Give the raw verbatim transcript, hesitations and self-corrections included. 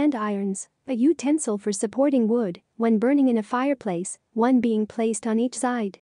andirons, a utensil for supporting wood when burning in a fireplace, one being placed on each side.